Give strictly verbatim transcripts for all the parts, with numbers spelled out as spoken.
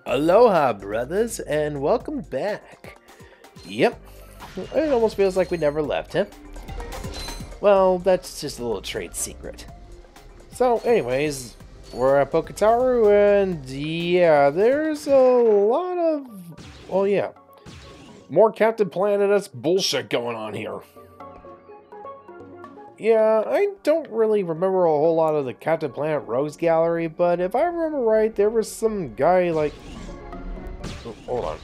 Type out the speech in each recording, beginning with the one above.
Aloha, brothers, and welcome back. Yep, it almost feels like we never left, huh? Well, that's just a little trade secret. So, anyways, we're at Poketaru, and yeah, there's a lot of... Oh, yeah. More Captain Planet-esque bullshit going on here. Yeah, I don't really remember a whole lot of the Captain Planet Rogues Gallery, but if I remember right, there was some guy like... Oh, hold on.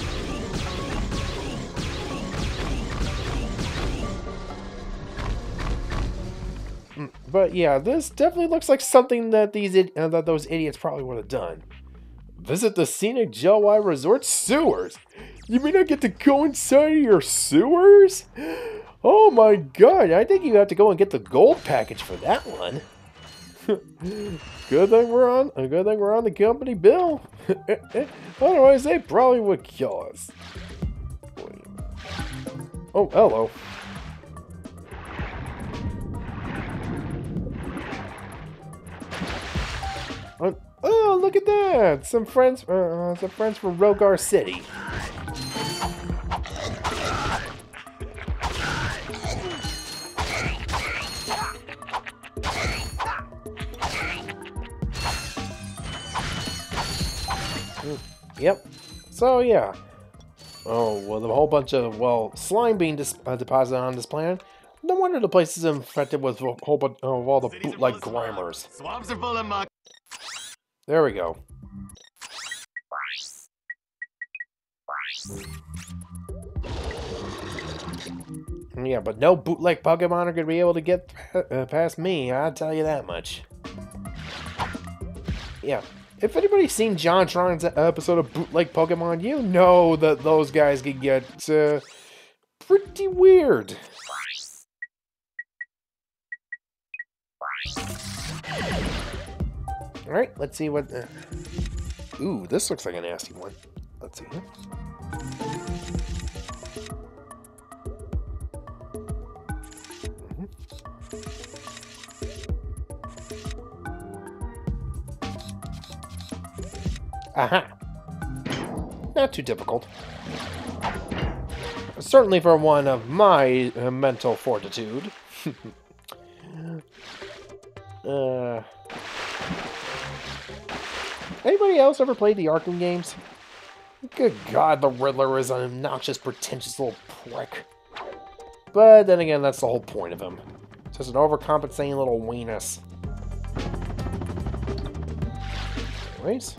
But yeah, this definitely looks like something that these uh, that those idiots probably would have done. Visit the scenic Gelwai Resort sewers. You mean I get to go inside of your sewers? Oh my god, I think you have to go and get the gold package for that one. Good thing we're on a good thing we're on the company bill. Otherwise they probably would kill us. Oh, hello. Uh, oh, look at that! Some friends, uh, some friends from Rogar City. Yep. So yeah. Oh, well, a whole bunch of, well, slime being dis uh, deposited on this planet. No wonder the place is infected with a whole bunch of all the bootleg grammars. Swamps are full of muck. There we go. Yeah, but no bootleg Pokemon are going to be able to get uh, past me, I'll tell you that much. Yeah. If anybody's seen JonTron's episode of Bootleg Pokemon, you know that those guys can get uh, pretty weird. Alright, let's see what... Uh... Ooh, this looks like a nasty one. Let's see. Mm-hmm. Aha! Not too difficult. Certainly for one of my uh, mental fortitude. uh, anybody else ever played the Arkham games? Good God, the Riddler is an obnoxious, pretentious little prick. But then again, that's the whole point of him. Just an overcompensating little weenus. Anyways.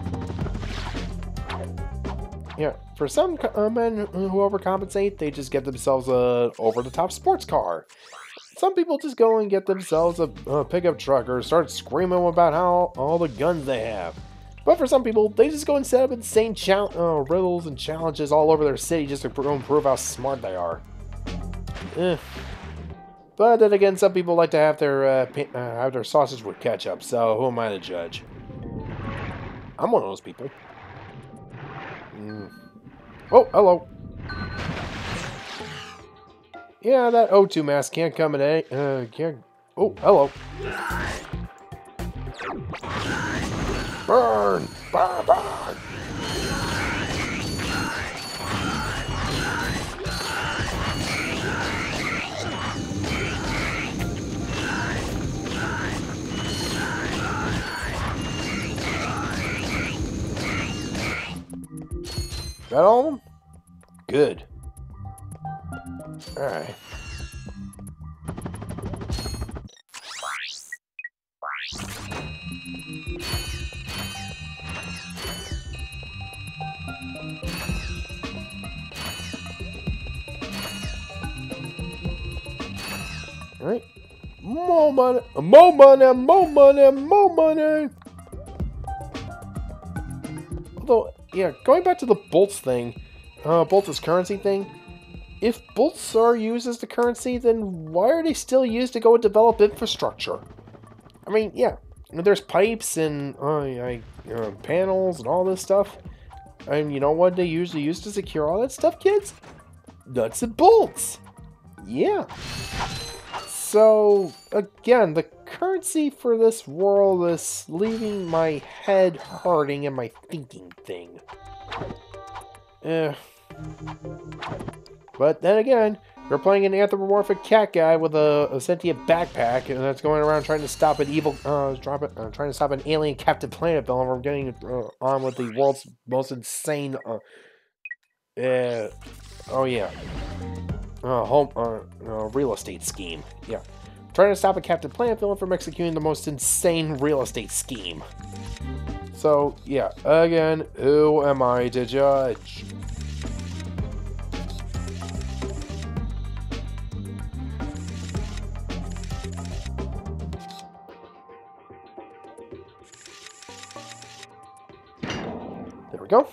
Yeah, for some uh, men who overcompensate, they just get themselves a over-the-top sports car. Some people just go and get themselves a, a pickup truck or start screaming about how all the guns they have. But for some people, they just go and set up insane uh, riddles and challenges all over their city just to prove how smart they are. Eh. But then again, some people like to have their uh, uh, have their sausage with ketchup, so who am I to judge? I'm one of those people. Mm. Oh, hello. Yeah, that O two mask can't come in any. Uh, can't. Oh, hello. Burn! Burn! Burn! Got all of them? Good. Alright. Alright. More money, more money, more money, more money! Although, yeah, going back to the bolts thing, uh, bolts as currency thing, if bolts are used as the currency, then why are they still used to go and develop infrastructure? I mean, yeah, there's pipes and uh, like, uh, panels and all this stuff. And you know what they usually use to secure all that stuff, kids? Nuts and bolts! Yeah. So, again, the currency for this world is leaving my head hurting and my thinking thing. Eh. But then again, you're playing an anthropomorphic cat guy with a, a sentient backpack, and that's going around trying to stop an evil, uh, drop it, uh trying to stop an alien captive planet villain from getting uh, on with the world's most insane, uh, uh oh yeah, uh, home, uh, uh, real estate scheme. Yeah, trying to stop a captive planet villain from executing the most insane real estate scheme. So yeah, again, who am I to judge? There we go.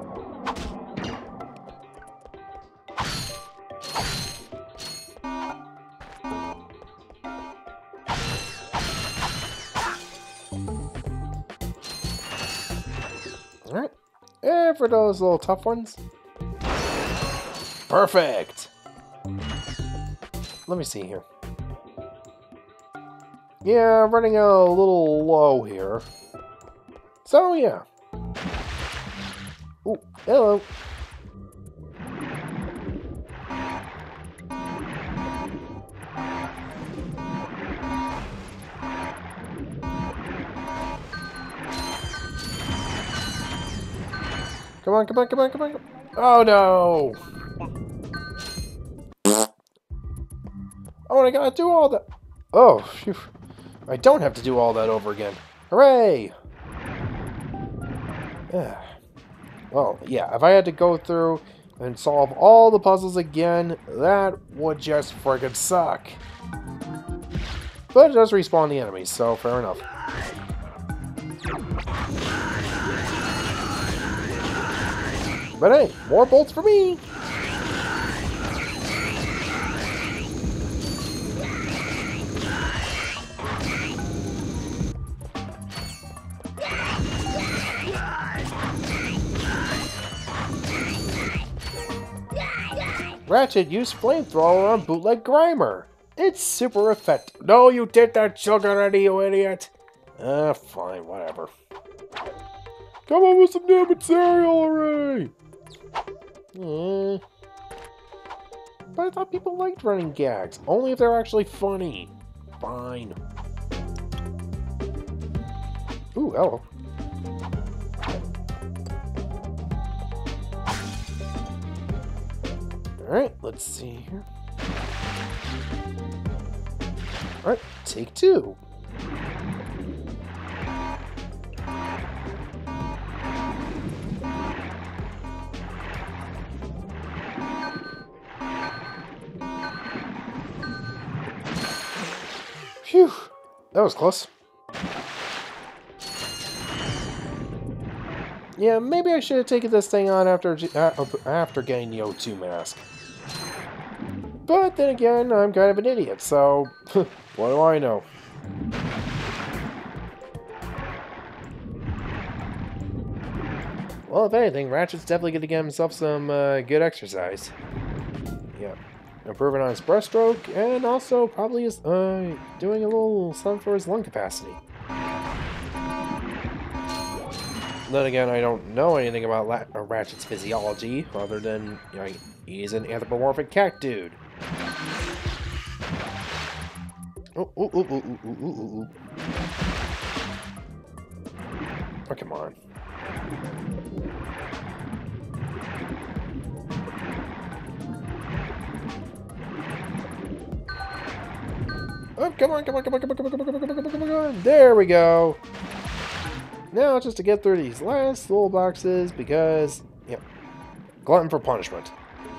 Alright. And for those little tough ones. Perfect! Let me see here. Yeah, I'm running a little low here. So, yeah. Ooh, hello. Come on, come on, come on, come on. Oh, no. Oh, and I gotta do all that. Oh, phew. I don't have to do all that over again. Hooray! Yeah. Well, yeah, if I had to go through and solve all the puzzles again, that would just friggin' suck. But it does respawn the enemies, so fair enough. But hey, more bolts for me! Ratchet used flamethrower on bootleg Grimer. It's super effective. No, you did that jug already, you idiot! Uh, fine, whatever. Come on with some new material already! Eh. But I thought people liked running gags. Only if they're actually funny. Fine. Ooh, hello. Alright, let's see here. Alright, take two. Phew, that was close. Yeah, maybe I should have taken this thing on after uh, after getting the O two mask. But then again, I'm kind of an idiot, so what do I know? Well, if anything, Ratchet's definitely going to get himself some uh, good exercise. Yeah. Improving on his breaststroke, and also probably is uh, doing a little something for his lung capacity. Then again, I don't know anything about La uh, Ratchet's physiology, other than, you know, he's an anthropomorphic cat dude. Oh, ooh, ooh, ooh, ooh, ooh, ooh, ooh. Oh, come on. Oh, come on, come on, come on, come on, come on, come on, come on, come on, come on, come on. There we go. Now, just to get through these last little boxes, because, yeah, glutton for punishment.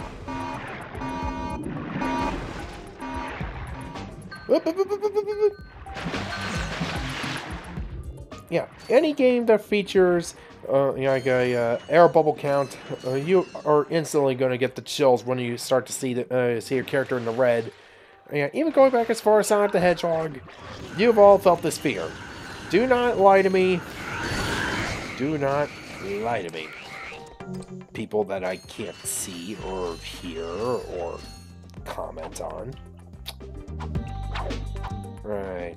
Yeah, any game that features uh, you know, like a uh, air bubble count, uh, you are instantly going to get the chills when you start to see the uh, see your character in the red. Yeah, even going back as far as Sonic the Hedgehog, you've all felt this fear. Do not lie to me. Do not lie to me. People that I can't see or hear or comment on. Right.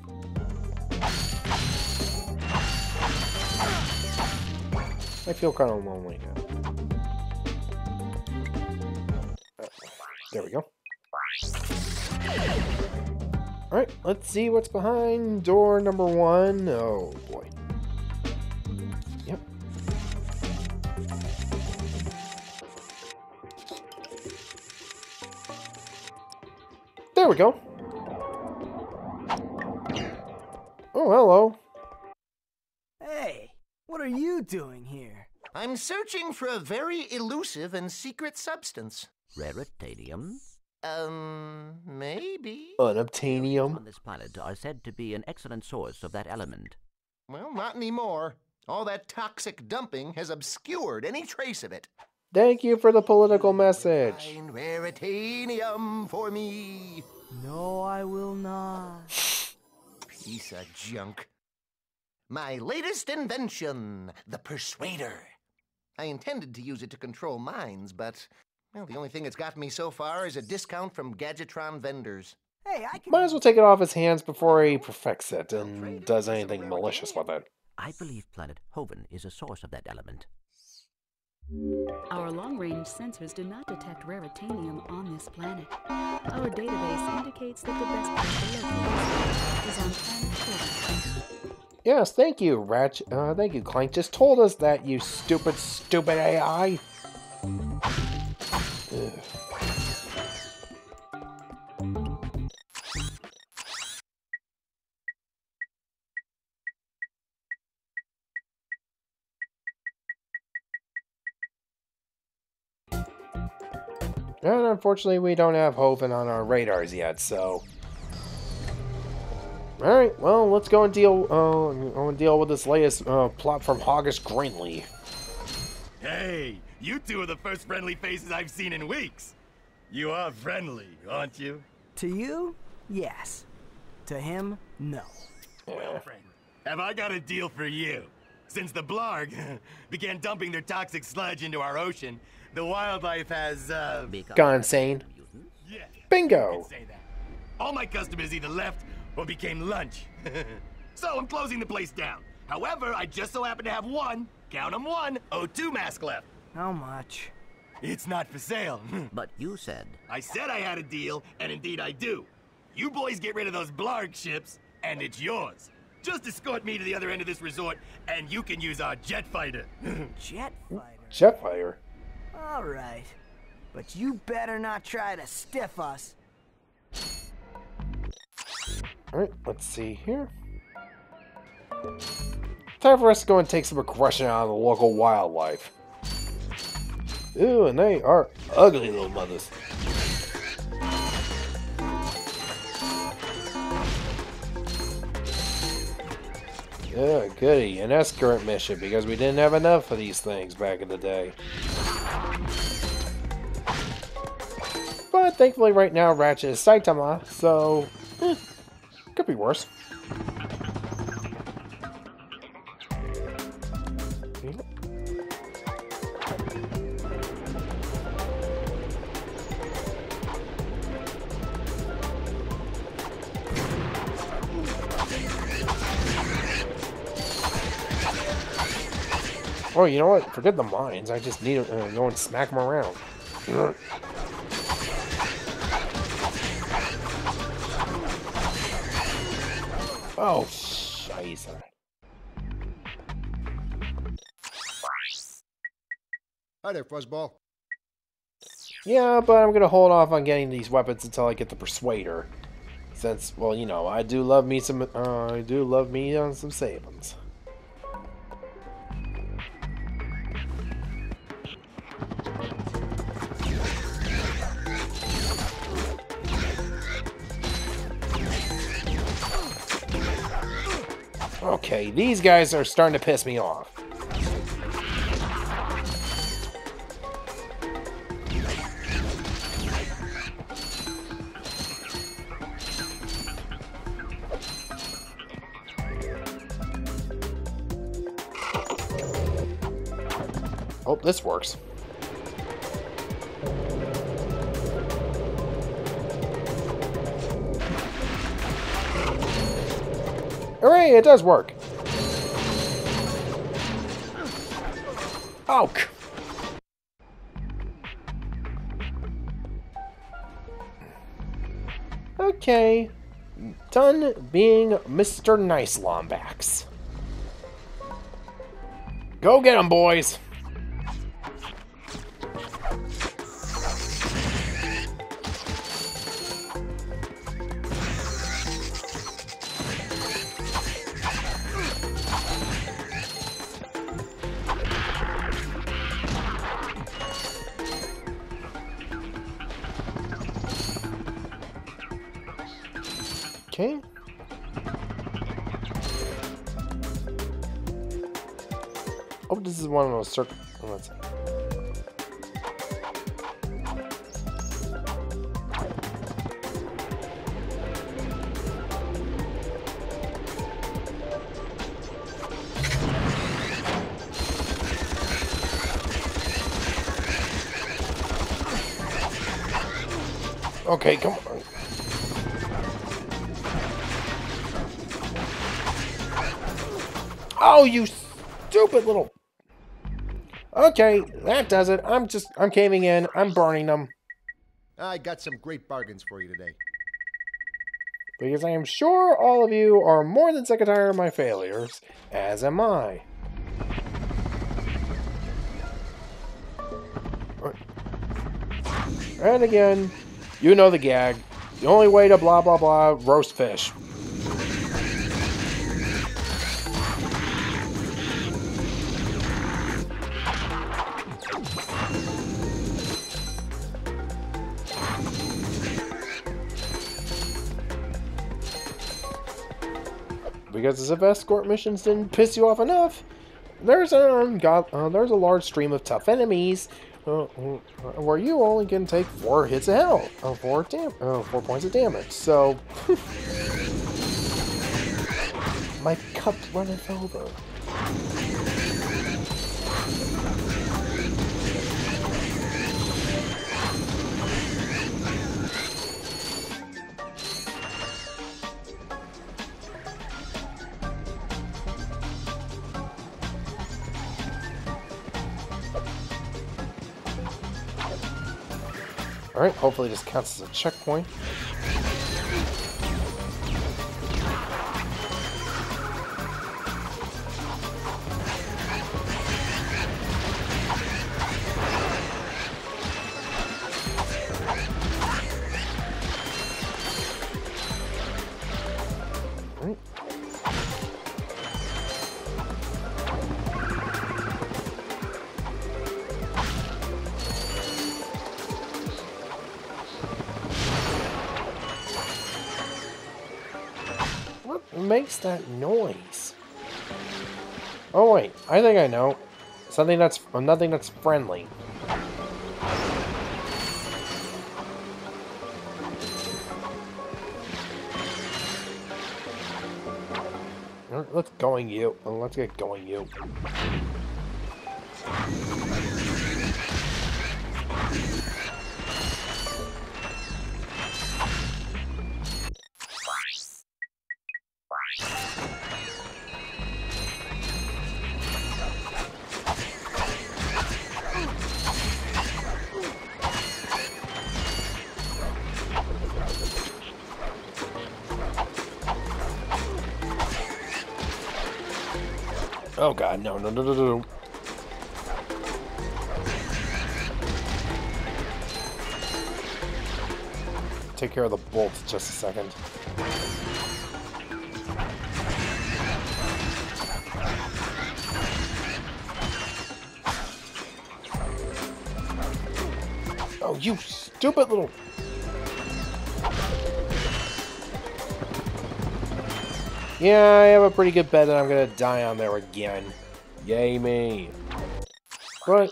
I feel kind of lonely now. Uh, there we go. Alright, let's see what's behind door number one. Oh boy. Yep. There we go. Oh, hello. Hey, what are you doing here? I'm searching for a very elusive and secret substance. Raritanium? Um, maybe? Unobtainium. On this planet are said to be an excellent source of that element. Well, not anymore. All that toxic dumping has obscured any trace of it. Thank you for the political message. Find Raritanium for me. No, I will not. Piece of junk. My latest invention, the Persuader. I intended to use it to control minds, but, well, the only thing it's gotten me so far is a discount from Gadgetron vendors. Hey, I can... Might as well take it off his hands before he perfects it and does anything malicious with it. I believe planet Hoven is a source of that element. Our long-range sensors do not detect raritanium on this planet. Our database indicates that the best place to locate is on planet Hoven. Yes, thank you, Ratchet. Uh, thank you, Clank. Just told us that, you stupid, stupid A I. Ugh. And unfortunately, we don't have Hoven on our radars yet, so... Alright, well, let's go and deal uh, go and deal with this latest uh, plot from Hoggish Greenlee. Hey, you two are the first friendly faces I've seen in weeks. You are friendly, aren't you? To you, yes. To him, no. Well, friend, have I got a deal for you? Since the Blarg began dumping their toxic sludge into our ocean, the wildlife has, uh... Gone insane. Yeah, Bingo! you can say that. All my customers either left or became lunch. So I'm closing the place down. However, I just so happen to have one, count 'em one, O two mask left. How much? It's not for sale. But you said... I said I had a deal, and indeed I do. You boys get rid of those Blarg ships, and it's yours. Just escort me to the other end of this resort, and you can use our jet fighter. Jet fighter? Jetfire? All right. But you better not try to stiff us. Alright, let's see here. Time for us to go and take some aggression out of the local wildlife. Ooh, and they are ugly little mothers. Yeah, goody. An escort mission, because we didn't have enough of these things back in the day. But thankfully right now Ratchet is Saitama, so... Eh, could be worse. Oh, you know what? Forget the mines. I just need to uh, go and smack them around. Oh, scheiße. Hi there, Fuzzball. Yeah, but I'm gonna hold off on getting these weapons until I get the Persuader. Since, well, you know, I do love me some, uh, I do love me on some savings. Okay, these guys are starting to piss me off. Oh, this works. Hooray, it does work. Oh. Okay. Done being Mister Nice Lombax. Go get 'em, boys. Okay. Oh, this is one of those circles. Let's see. Okay, come on. Oh, you stupid little... Okay, that does it. I'm just, I'm caving in. I'm burning them. I got some great bargains for you today. Because I am sure all of you are more than sick and tired of my failures, as am I. And again, you know the gag. The only way to blah blah blah roast fish. Because as if escort missions didn't piss you off enough, there's a um, got, uh, there's a large stream of tough enemies uh, where you only can take four hits of hell, uh, four dam uh, four points of damage. So my cup's running over. Alright, hopefully this counts as a checkpoint. Alright. Makes that noise? Oh wait, I think I know. Something that's uh, nothing that's friendly. Let's going you. Let's get going you. Oh god, no, no, no, no, no. Take care of the bolts just a second. Oh, you stupid little... Yeah, I have a pretty good bet that I'm gonna die on there again. Yay me. But...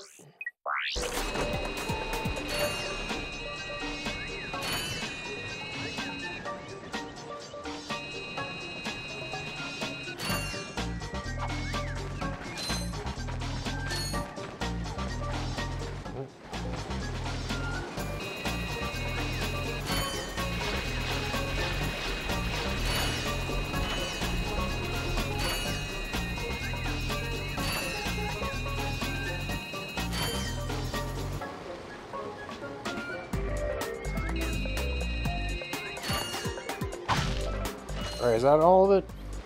Alright, is that all of it?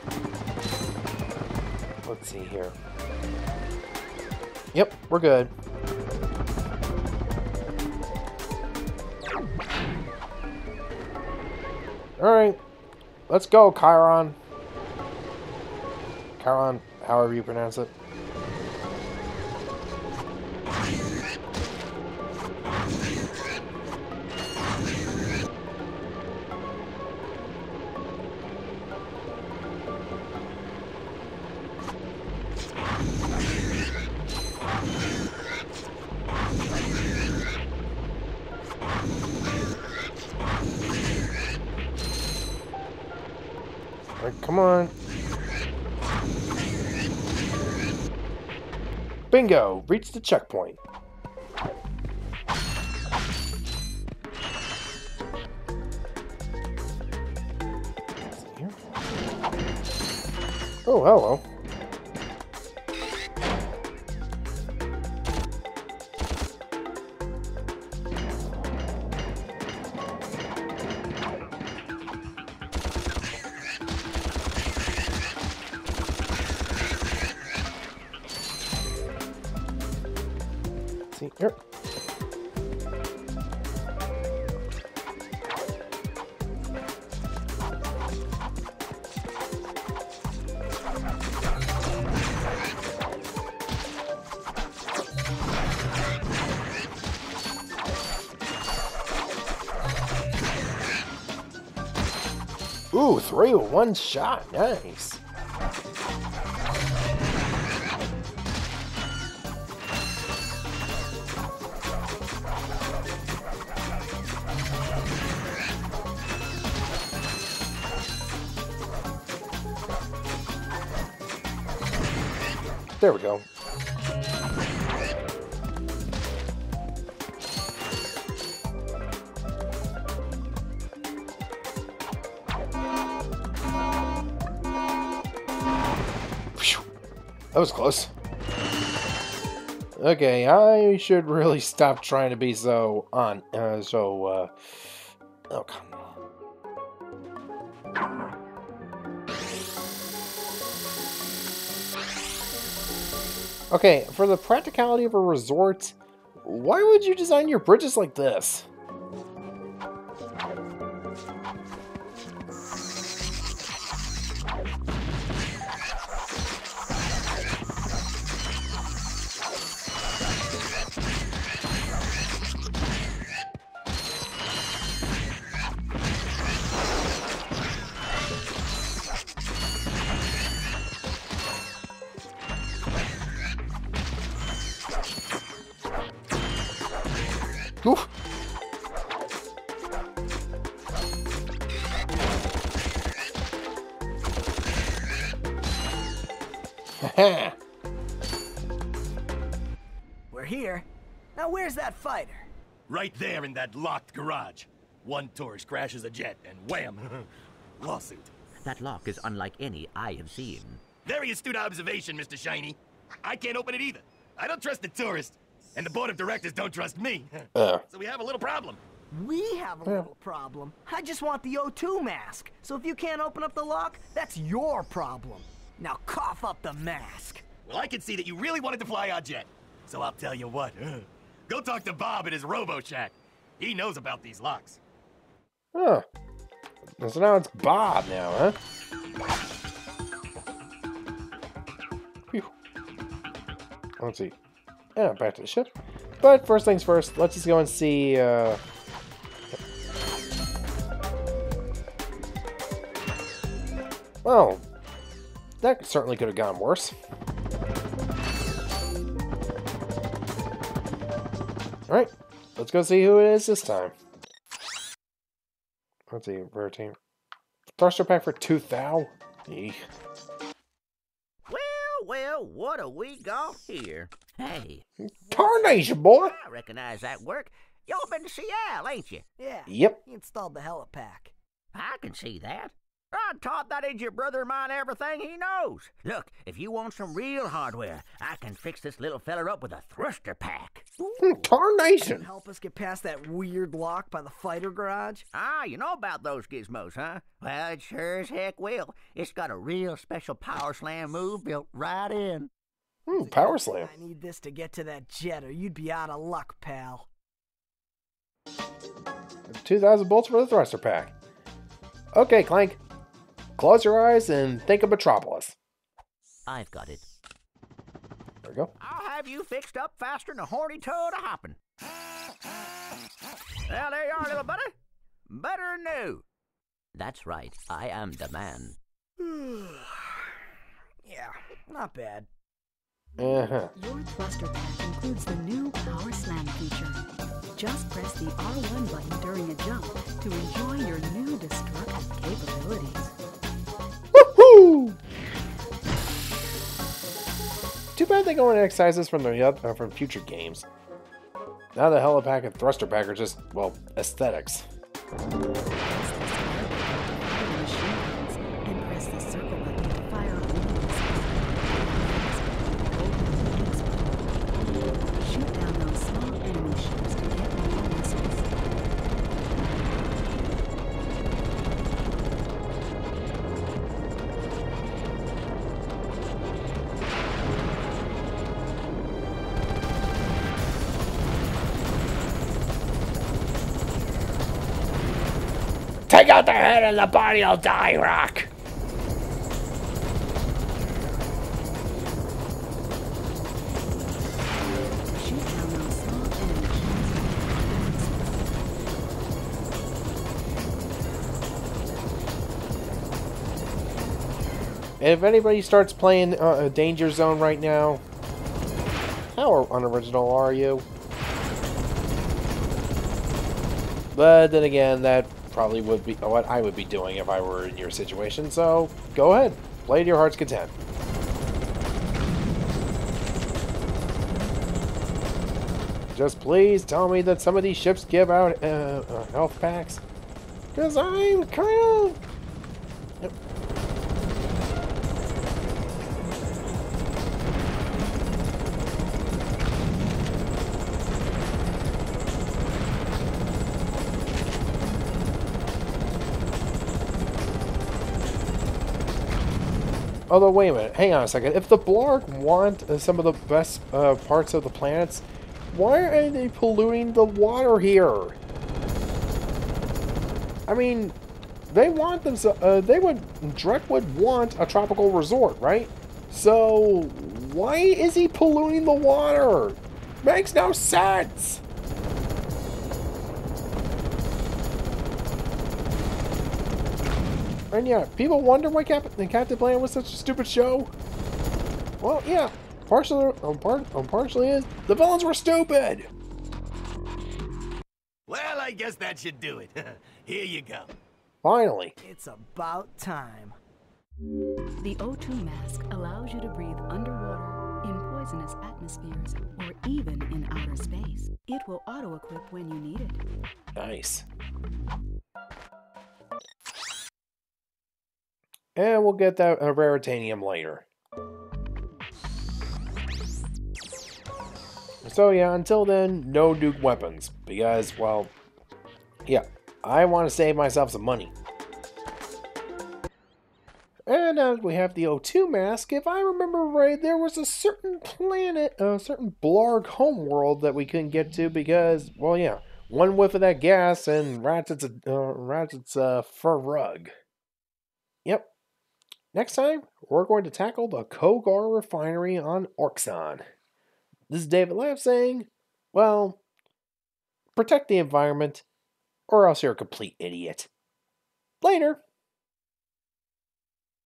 Let's see here. Yep, we're good. Alright, let's go, Chiron. Chiron, however you pronounce it. Alright, come on. Bingo! Reach the checkpoint. Here. Oh, hello. See here. Ooh, three with one shot. Nice. There we go. Phew. That was close. Okay, I should really stop trying to be so on, uh, so, uh, oh, come on. Okay, for the practicality of a resort, why would you design your bridges like this? Oof. We're here. Now where's that fighter? Right there in that locked garage. One tourist crashes a jet and wham! Lawsuit. That lock is unlike any I have seen. Very astute observation, Mister Shiny. I can't open it either. I don't trust the tourist. And the board of directors don't trust me. Uh. So we have a little problem. We have a little problem. I just want the O two mask. So if you can't open up the lock, that's your problem. Now cough up the mask. Well, I can see that you really wanted to fly our jet. So I'll tell you what. Go talk to Bob at his Robo Shack. He knows about these locks. Huh. So now it's Bob now, huh? Phew. Let's see. Yeah, back to the ship. But first things first, let's just go and see, uh... well, that certainly could have gone worse. Alright, let's go see who it is this time. Let's see, rare team. Thruster pack for two thou. Eek. Well, well, what do we got here? Hey. Tarnation, boy! I recognize that work. You're up in Seattle, ain't you? Yeah. Yep. He installed the helipack. I can see that. I taught that idiot brother of mine everything he knows. Look, if you want some real hardware, I can fix this little feller up with a thruster pack. Tarnation! Help us get past that weird lock by the fighter garage? Ah, you know about those gizmos, huh? Well, it sure as heck will. It's got a real special power slam move built right in. Hmm, power slam. I need this to get to that jet or you'd be out of luck, pal. two thousand bolts for the thruster pack. Okay, Clank. Close your eyes and think of Metropolis. I've got it. There we go. I'll have you fixed up faster than a horny toad a hopping. Well, there you are, little buddy. Better than new. That's right. I am the man. Yeah, not bad. Uh-huh. Your thruster pack includes the new Power Slam feature. Just press the R one button during a jump to enjoy your new destructive capabilities. Woohoo! Too bad they go and excise this from the uh, from future games. Now the helipack and thruster pack are just, well, aesthetics. And press the circle button to fire up missiles. Shoot down those small enemy ships to get more missiles. Take out the head and the body will die, Rock! Shoot down those small enemy ships. If anybody starts playing uh, a Danger Zone right now, how unoriginal are you? But then again, that probably would be what I would be doing if I were in your situation, so go ahead. Play to your heart's content. Just please tell me that some of these ships give out uh, uh, health packs. Because I'm kind of... Yep. Although, wait a minute, hang on a second. If the Blarg want uh, some of the best uh, parts of the planets, why are they polluting the water here? I mean, they want them. Uh, they would. Drek would want a tropical resort, right? So why is he polluting the water? Makes no sense. And yeah, people wonder why Captain Captain Planet was such a stupid show. Well, yeah, partially, um, part, um, partially is the villains were stupid. Well, I guess that should do it. Here you go. Finally. It's about time. The O two mask allows you to breathe underwater, in poisonous atmospheres, or even in outer space. It will auto-equip when you need it. Nice. And we'll get that uh, raritanium later. So yeah, until then, no nuke weapons. Because, well, yeah, I want to save myself some money. And as we have the O two mask, if I remember right, there was a certain planet, a certain Blarg homeworld that we couldn't get to because, well, yeah, one whiff of that gas and Ratchet's, uh, Ratchet's uh, fur rug. Yep. Next time, we're going to tackle the Kogar refinery on Orxon. This is David Lapp saying, well, protect the environment, or else you're a complete idiot. Later.